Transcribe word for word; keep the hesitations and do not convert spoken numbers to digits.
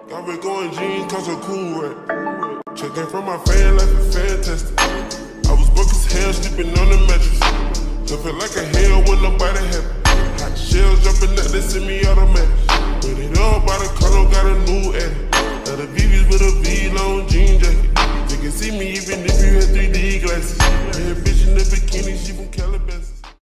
I've been going jeans cause I'm cool, right? Checking from my fan life and fantastic. I was broke as hell, sleeping on the mattress. I felt like a hell when nobody happy. Hot shells jumping out, they send me automatic. Put it up by the color, got a new edit. Now the V V's with a V long jeans.